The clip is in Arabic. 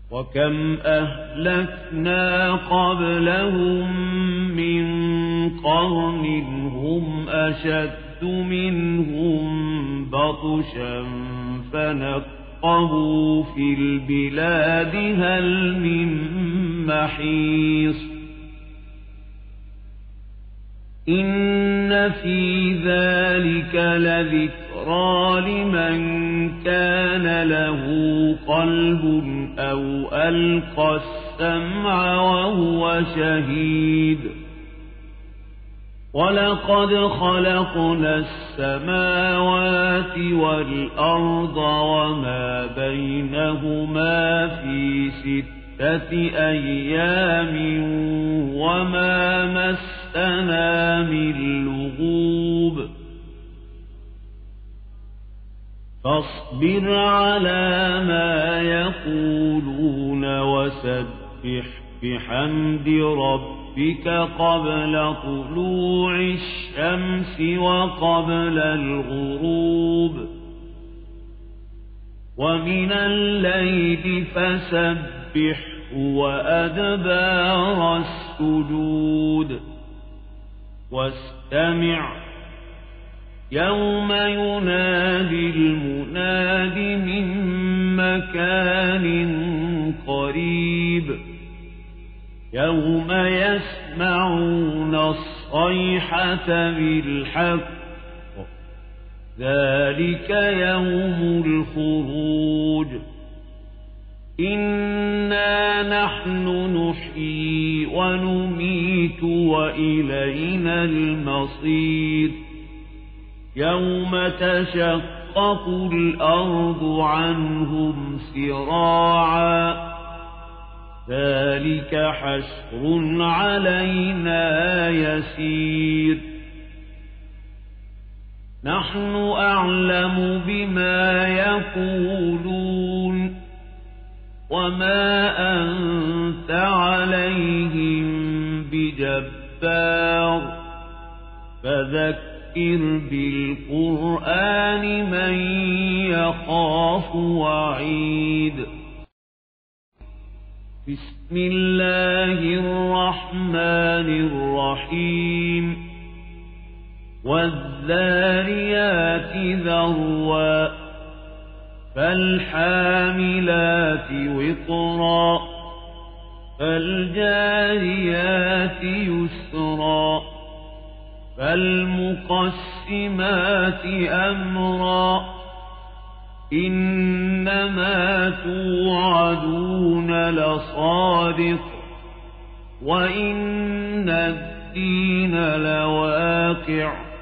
وكم أهلكنا قبلهم من قرن هم أشد منهم بطشا فنقبوا في البلاد هل من محيص إن في ذلك لذكرى لمن كان له قلب أو ألقى السمع وهو شهيد ولقد خلقنا السماوات والأرض وما بينهما في 6 أيام وما مسنا من لغوب فاصبر على ما يقولون وسبح بحمد ربك قبل طلوع الشمس وقبل الغروب ومن الليل فسبحه وأدبار السجود واستمع يوم ينادي المناد من مكان قريب يوم يسمعون الصيحة بالحق ذلك يوم الخروج إنا نحن نحيي ونميت وإلينا المصير يوم تشقق الأرض عنهم سراعا ذلك حشر علينا يسير نحن أعلم بما يقولون وما أنت عليهم بجبار فذكر بالقرآن من يخاف وعيد بسم الله الرحمن الرحيم والذاريات ذروا فالحاملات وقرا فالجاريات يسرا فالمقسمات أمرا إنما توعدون لصادق وإن الدين لواقع